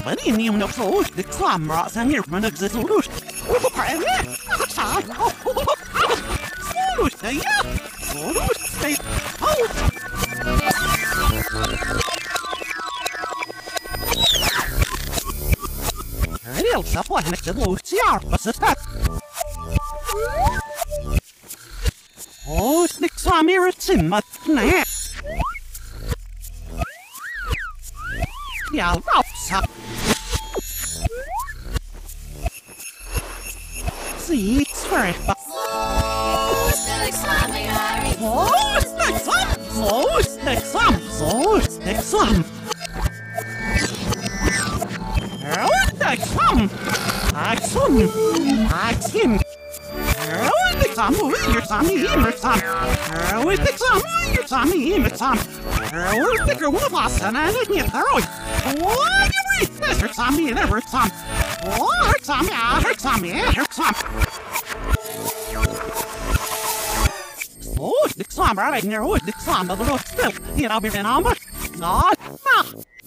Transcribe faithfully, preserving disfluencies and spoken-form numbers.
Vaninium no so the clam rats and here man exist loot. Oh, pardon me. Ah, oh, stay up. Oh, stay out. Real support next to loot. Yeah, what's that? Oh, snick some here it's in my neck. Yeah, that's up. See, it's very fun. Oh, snick some. Oh, snick some. Oh, snick some. Oh, snick some. Axum! Axum! Oh, it's on your Tommy, your Tom. Oh, it's on your Tommy, your Tom. Oh, thicker wolf and I didn't get the road. Oh, you wait, this hurts on me, never Tom. Oh, hurts on me, hurts on me, hurts on. Oh, it's on right near wood, it's on the little still. You know, we've been on, but not.